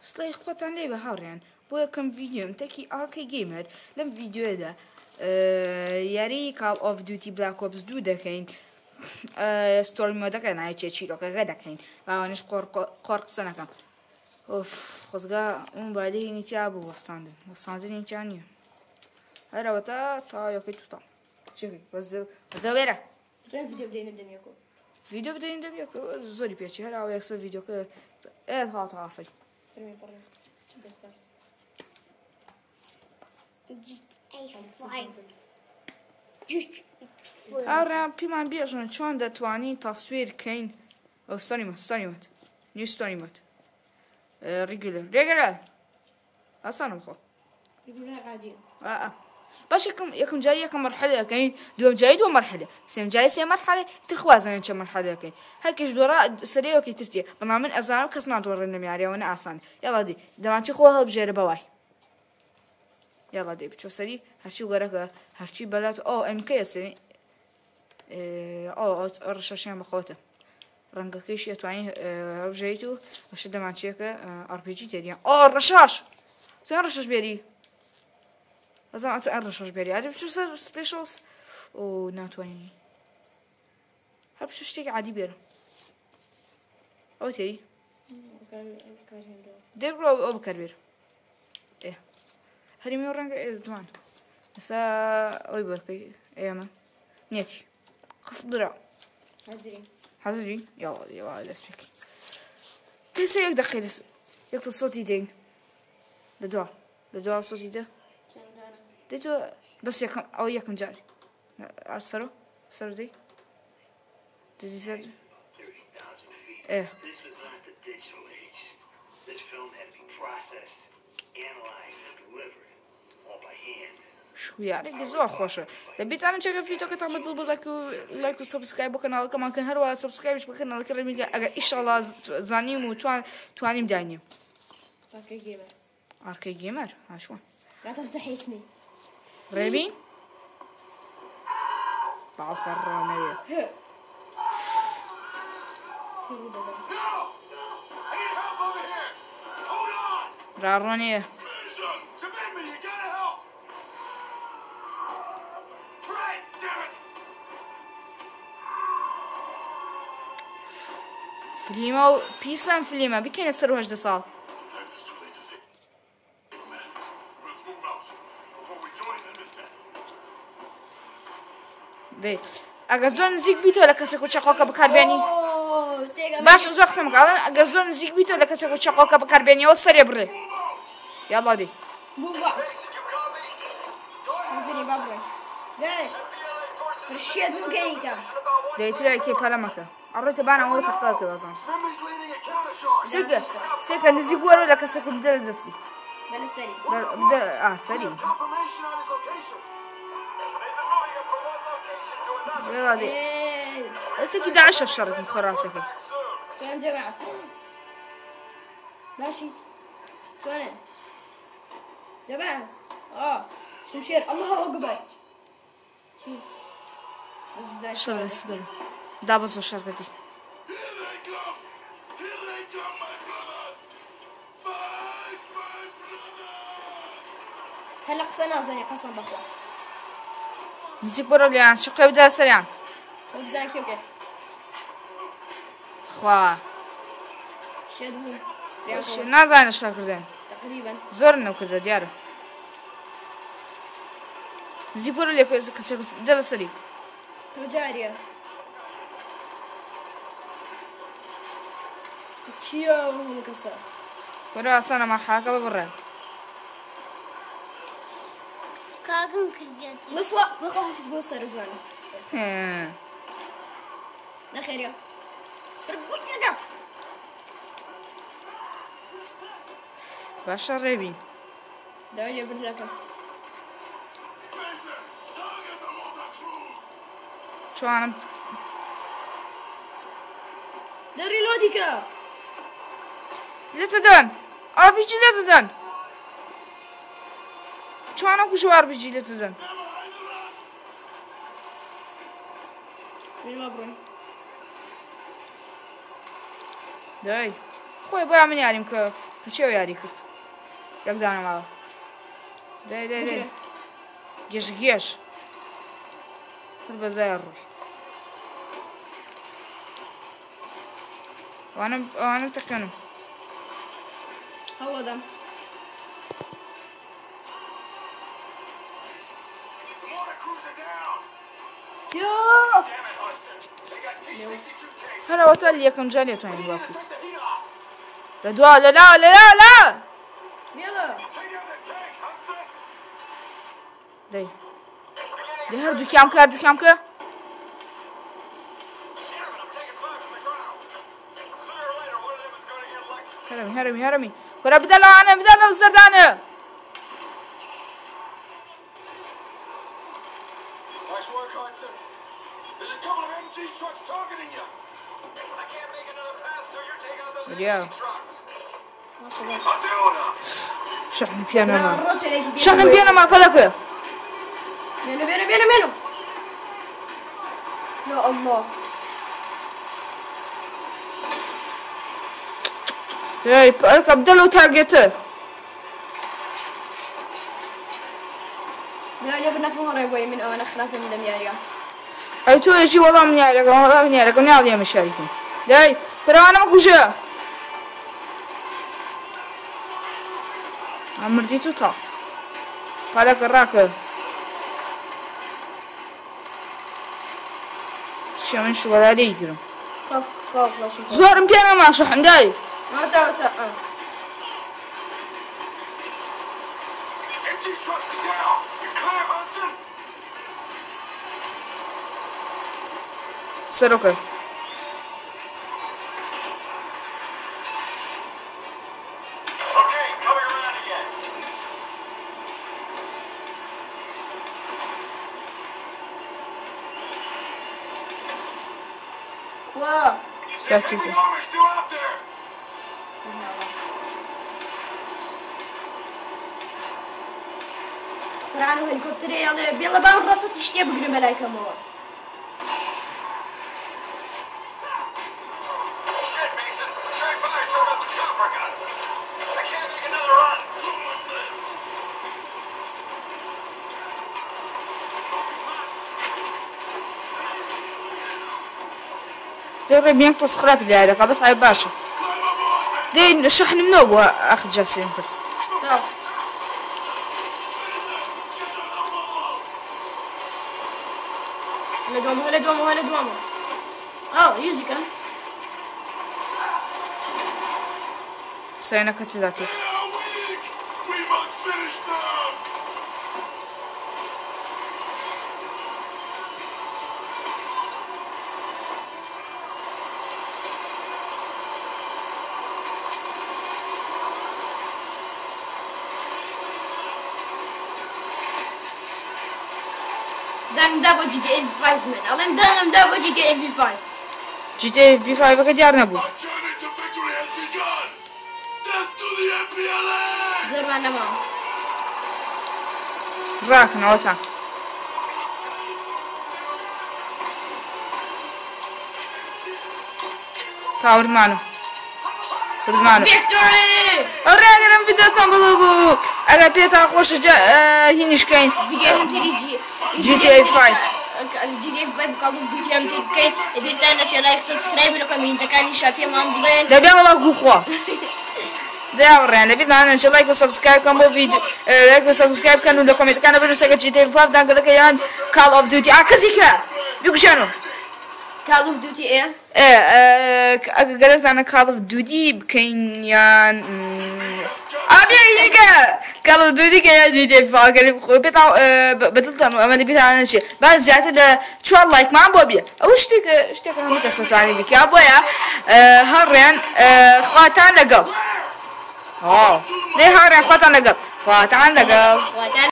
سڵی خۆتان لێ بە هاوڕێیان بۆ یەکەم ڤیددیۆم تەکی ئارکەی گەیمەر لەم ڤیددیۆدا یاری کاڵ ئۆف دیوتی بلاک ئۆپس 2 دەکەین ستۆری مۆدەکە نایچێت چیرۆکەکە دەکەین باوانش قۆڕ قسە نەکەم خۆزگا اون بادەی نیتیا بوو وەستاندنی جا نییە هەرەوە تا یۆکەی تووتە بەزە وێرە ڤیددیۆ بدەین دەبێت زۆری پێچی هەراوە یەکسەر ڤیددیۆکە هاتە ئافری هاوڕێیان پێمان بێژن چۆن دەتوانین تەسویر بکەین ئەو ستۆریمەت نیو ستۆریمەت ڕیگولەر ئاسانم خۆ باش یەکەم جای یەکەم مەرحەلە دەکەین دووەم جای دووەم مەرحەلە سێم جای سێ مەرحەلە تر خوازانین چەند مەرحەلە دەکەین هەرکەش دووەڕا سەرەیەکی ترتیە بەڵام من ئەزانم کەس ناتوانڕێن لە میاریەوە نە ئاسان یاڵا دی دەمانچی خۆ هەڵبژێرە بەوای یاڵا دێ بچۆ سەری هەرچی گەرەکە هەرچی بەلات ئەو ئەمکەیە سەری ڕەشەشیان بەخۆتە ڕەنگەکەیش ئەتوانین هەڵبژێریت و بەشە دەمانچیەکە ئەرپیجی تێریان ڕەشاش توێن ڕەشەش بێری ئەزان ئەتو ئەن ڕەشەش بێری ئاجە بچۆ سەر سپێشڵس ئۆ ناتوانینی هەر بچۆ شتێکی عادی بێرە ئەو تێری دێبڕۆ ئەو بکەربێر هەرمی ڕەنگە دوان ئەسا ئەوی بەرکەی ئێمە نێتی قف درا حەزری یاوە دەست پێکی کەسە یەک دەقی یەکتە سۆتی دەین لە دوا سۆتی دە دەیتۆ بەس ئەو یەکەم جاری سەرۆ سەر دەی دەزی سەر یارێکی زۆر خۆشە دەبێتانە چێکە ڤیدیۆکەتان بەدڵ بە لایک و سەبسکرایب بۆ کەناڵەکەمان کە هەروە سەبسکرایبش بە کەناڵەکە ڕێمیگە ئەگەر ئیشەڵا زانیم و توانیم داینیم ئارکەی گێمەر هاشوان ڕێبین باوکە ڕۆنەوێ ڕاڕۆنێ فلیمە و پیسان فلیمە بکەینە سەر 18 ساڵ دەی ئەگەر زۆر نزیک بیتەوە لە کەسێک و چەقۆکە بەکاربێنی باش زۆر قسەم کاڵن ئەگەر زۆر نزیک بیتەوە لە کەسێک و چەقۆکە بەکاربێنیەوە سەرێ بڕێ یاڵا دەی دەیترای کێ پەلەمەکە ئەڕۆیتە بانەوە تەقاکە بەزان سێکە نزیک وەرە لە کەسێک و بدە لە دەستی سەری تێکی داعشە شەڕێکی خۆڕاستەکەی چۆن جەماعەت باشیت چۆنە جەماعەت شمشێر ئەڵڵا ئەکبەر چی شەڕ دەست بەرە دابەزۆ شەربەتی هەلە قسە نازانێ قەسەم بەخوا نزیک بەرە لێیان شقێ بدە سەریان تۆ بزانێ کێوکە خوا شێت بوو نازانە شکار کردن تقریبا زۆر نەو کردە دیارە نزیک بەرە لێ کەسێک دە لە سەری تۆ جاریە چییە هەموو کەسە وەرە ئاسانە مەرحەکە ببڕێ کاکم کردێتی وەسڵە بەخوا حەفیز بۆ سەرە جوانە نەخێریە بەرگوتیەکە باشە ڕێبین داوای لێ بردەکەم چوانم دەڕیلۆدیکە لێتە دەن ئارپیجی لێتە دەن چوانم کوژە ئارپیجی لێتە دەن دای خۆی بۆیان من یاریم کە چێ یاری کرد یەک دانەماوە دەی گێش هەر بەزای ڕووی ئەوانم تەکەنم هەوڵەدەم هەرەوەتە یەکەم جار لێتوانین وا بکەیت لە دوا لەلا دەی هەر دووکیام کە هەرمی وەرە بدە لەوانە بدە لەو زەردانە شەحنم پێنەما پەلەکە بێنە يا الله دەی پەلەکە بدە لەو تارگێتە دەرانیا بنەکەم ڕێبووی من ئەوانە خراپە من لەم یاریە ئەی تۆ ێژی وەڵام نیارەکە ناڵێمە شاریکم دەی پەرەوانە مەکوژە مردی تو تا پەلەکە ڕاکە چی من شوەلا لێیگرم زۆرم پێ نەما شەحندای سەرۆکە ساتیتو قرآن هليكوبتري يلا بان رصة تشتي بقرب ملايكة مور جرب ينقص خراب لهذا بس هاي باشا دين الشحن من هو اخذ جاسين كرت طب هلا دوامه يوزي كان سينا كتزاتي دارم دابا GTA V5 من الان دارم دابا GTA V5 GTA V5 بقى ديار نبو زور ما نما راك نوتا تاور مانو فيكتوري الراجل فيديو تنبضبو انا بيتا خوش هينش كاين فيديو تيجي GTA 5 GTA 5 قبل فيديو تيجي كاين اذا تانا لايك سبسكرايب لكم انت كان شافي مان بلين دابا يلا باكو خوا دابا انا بينا ان شاء الله لايك وسبسكرايب كان بو فيديو لايك وسبسكرايب كانوا لكم كان بينو سكر GTA 5 دان قال لك يان كال اوف ديوتي كازيكا بيكو شنو كال اوف ديوتي ايه قالت انا كال اوف ديوتي بكين يان ابي كال اوف ديوتي كان GTA 5 قال لي بيتا بدلت انا ما بيتا انا شيء بعد زعت شو لايك ما بوبيا او اشتك هم قصه ثانيه بك يا ابويا هرين خواتان لقوا ليه هرين خواتان لقوا